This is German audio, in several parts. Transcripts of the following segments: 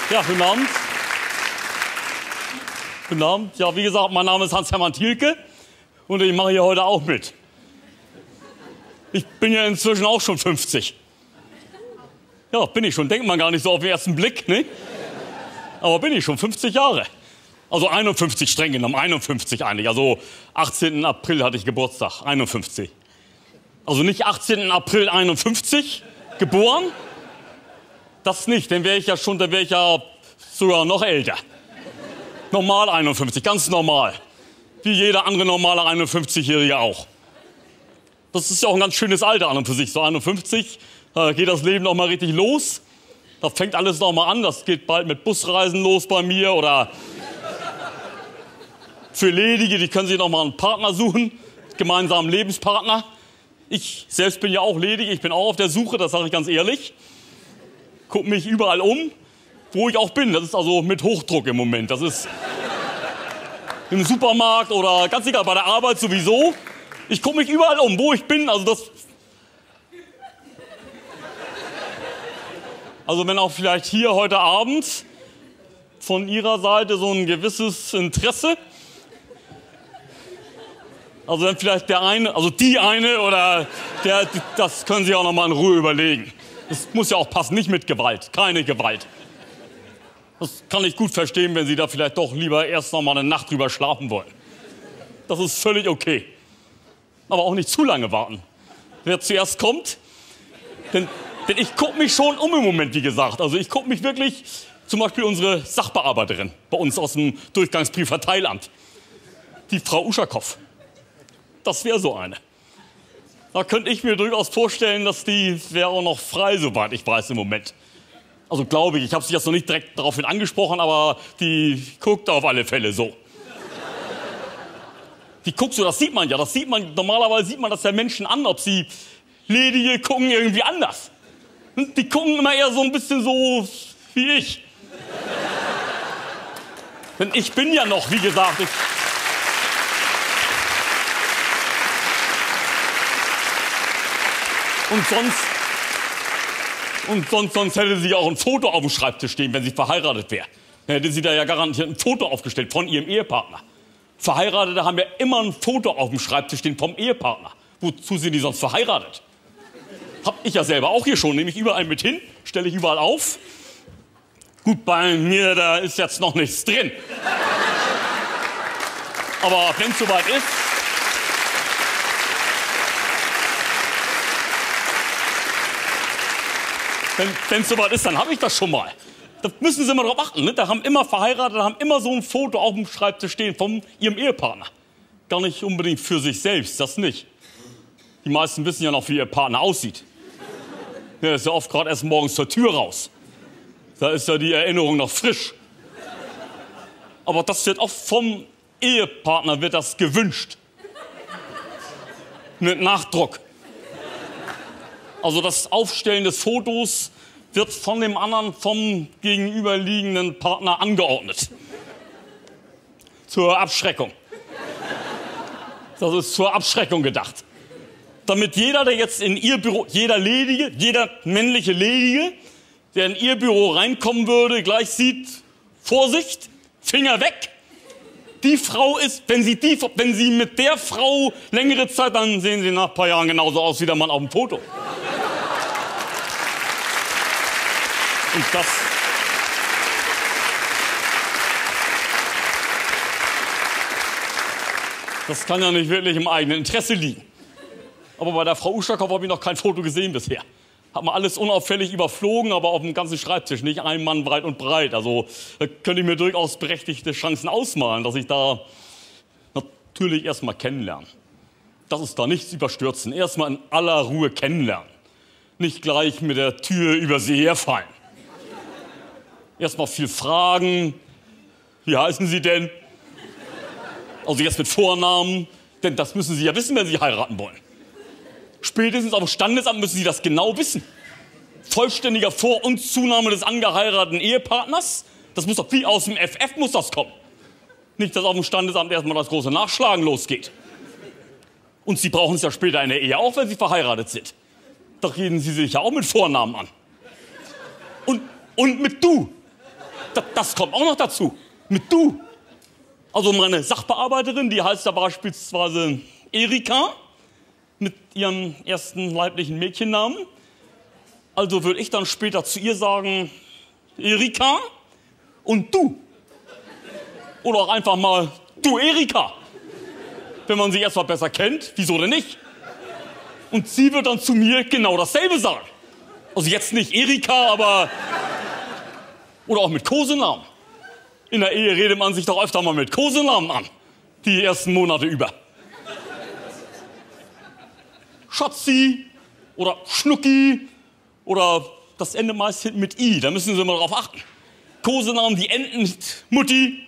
Ja, guten Abend. Guten Abend. Ja, wie gesagt, mein Name ist Hans-Hermann Thielke und ich mache hier heute auch mit. Ich bin ja inzwischen auch schon 50. Ja, bin ich schon. Denkt man gar nicht so auf den ersten Blick, ne? Aber bin ich schon 50 Jahre. Also 51 streng genommen, 51 eigentlich. Also 18. April hatte ich Geburtstag, 51. Also nicht 18. April 51 geboren. Das nicht, dann wäre ich ja sogar noch älter. Normal 51, ganz normal. Wie jeder andere normale 51-Jährige auch. Das ist ja auch ein ganz schönes Alter an und für sich. So 51, da geht das Leben noch mal richtig los. Da fängt alles noch mal an. Das geht bald mit Busreisen los bei mir. Oder für Ledige, die können sich noch mal einen Partner suchen. Gemeinsamen Lebenspartner. Ich selbst bin ja auch ledig. Ich bin auch auf der Suche, das sage ich ganz ehrlich. Guck mich überall um, wo ich auch bin. Das ist also mit Hochdruck im Moment. Das ist im Supermarkt oder ganz egal, bei der Arbeit sowieso. Ich gucke mich überall um, wo ich bin. Also wenn auch vielleicht hier heute Abend von Ihrer Seite so ein gewisses Interesse, also wenn vielleicht der eine, also die eine oder der, das können Sie auch noch mal in Ruhe überlegen. Das muss ja auch passen, nicht mit Gewalt, keine Gewalt. Das kann ich gut verstehen, wenn Sie da vielleicht doch lieber erst noch mal eine Nacht drüber schlafen wollen. Das ist völlig okay. Aber auch nicht zu lange warten. Wer zuerst kommt, denn ich gucke mich schon um im Moment, wie gesagt. Also ich gucke mich wirklich, zum Beispiel unsere Sachbearbeiterin bei uns aus dem Durchgangsbriefverteilamt, die Frau Uschakow. Das wäre so eine. Da könnte ich mir durchaus vorstellen, dass die wäre auch noch frei, soweit ich weiß im Moment. Also glaube ich, ich habe sie jetzt noch nicht direkt daraufhin angesprochen, aber die guckt auf alle Fälle so. Die guckt so, das sieht man ja, normalerweise sieht man das ja Menschen an, ob sie Ledige gucken irgendwie anders. Die gucken immer eher so ein bisschen so wie ich. Denn ich bin ja noch, wie gesagt, sonst hätte sie auch ein Foto auf dem Schreibtisch stehen, wenn sie verheiratet wäre. Dann hätte sie da ja garantiert ein Foto aufgestellt von ihrem Ehepartner. Verheiratete haben ja immer ein Foto auf dem Schreibtisch stehen vom Ehepartner. Wozu sind die sonst verheiratet? Hab ich ja selber auch hier schon, nehme ich überall mit hin, stelle ich überall auf. Gut, bei mir, da ist jetzt noch nichts drin. Aber wenn es soweit ist, wenn es soweit ist, dann habe ich das schon mal. Da müssen Sie mal drauf achten, ne? Da haben immer Verheiratete, haben immer so ein Foto auf dem Schreibtisch stehen von ihrem Ehepartner. Gar nicht unbedingt für sich selbst, das nicht. Die meisten wissen ja noch, wie ihr Partner aussieht. Der ist ja oft gerade erst morgens zur Tür raus. Da ist ja die Erinnerung noch frisch. Aber das wird oft vom Ehepartner wird das gewünscht. Mit Nachdruck. Also das Aufstellen des Fotos wird von dem anderen, vom gegenüberliegenden Partner angeordnet. Zur Abschreckung. Das ist zur Abschreckung gedacht. Damit jeder, der jetzt in ihr Büro, jeder männliche Ledige, der in ihr Büro reinkommen würde, gleich sieht, Vorsicht, Finger weg. Die Frau ist, wenn Sie mit der Frau längere Zeit, dann sehen Sie nach ein paar Jahren genauso aus wie der Mann auf dem Foto. Und das kann ja nicht wirklich im eigenen Interesse liegen. Aber bei der Frau Uschakow habe ich noch kein Foto gesehen bisher. Hat man alles unauffällig überflogen, aber auf dem ganzen Schreibtisch, nicht ein Mann weit und breit. Also da könnte ich mir durchaus berechtigte Chancen ausmalen, dass ich da natürlich erstmal kennenlerne. Das ist da nichts überstürzen. Erstmal in aller Ruhe kennenlernen. Nicht gleich mit der Tür über sie herfallen. Erstmal viel fragen. Wie heißen Sie denn? Also jetzt mit Vornamen. Denn das müssen Sie ja wissen, wenn Sie heiraten wollen. Spätestens auf dem Standesamt müssen Sie das genau wissen. Vollständiger Vor- und Zunahme des angeheirateten Ehepartners. Das muss doch wie aus dem FF muss das kommen. Nicht, dass auf dem Standesamt erstmal das große Nachschlagen losgeht. Und Sie brauchen es ja später in der Ehe auch, wenn Sie verheiratet sind. Da reden Sie sich ja auch mit Vornamen an. Und mit du. Das kommt auch noch dazu. Mit du. Also meine Sachbearbeiterin, die heißt da beispielsweise Erika, mit ihrem ersten leiblichen Mädchennamen. Also würde ich dann später zu ihr sagen, Erika und du. Oder auch einfach mal, du Erika. Wenn man sie erst mal besser kennt, wieso denn nicht? Und sie wird dann zu mir genau dasselbe sagen. Also jetzt nicht Erika, aber... Oder auch mit Kosenamen. In der Ehe redet man sich doch öfter mal mit Kosenamen an. Die ersten Monate über. Schatzi oder Schnucki oder das endet meist hinten mit I. Da müssen Sie mal drauf achten. Kosenamen, die enden mit Mutti.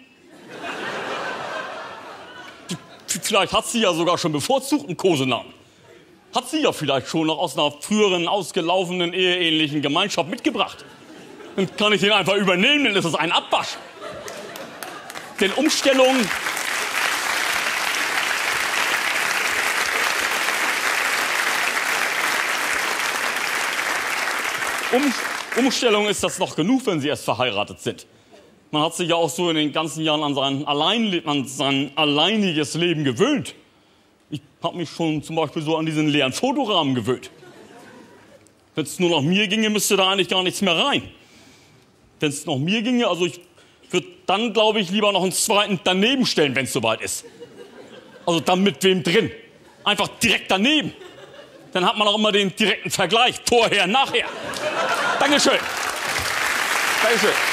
Vielleicht hat sie ja sogar schon bevorzugt einen Kosenamen. Hat sie ja vielleicht schon noch aus einer früheren, ausgelaufenen, eheähnlichen Gemeinschaft mitgebracht. Dann kann ich den einfach übernehmen, dann ist es ein Abwasch. Denn Umstellung ist das noch genug, wenn Sie erst verheiratet sind. Man hat sich ja auch so in den ganzen Jahren an sein alleiniges Leben gewöhnt. Ich habe mich schon zum Beispiel so an diesen leeren Fotorahmen gewöhnt. Wenn es nur nach mir ginge, müsste da eigentlich gar nichts mehr rein. Wenn es nach mir ginge, also ich würde dann, glaube ich, lieber noch einen zweiten daneben stellen, wenn es soweit ist. Also dann mit wem drin. Einfach direkt daneben. Dann hat man auch immer den direkten Vergleich. Vorher, nachher. Dankeschön. Dankeschön.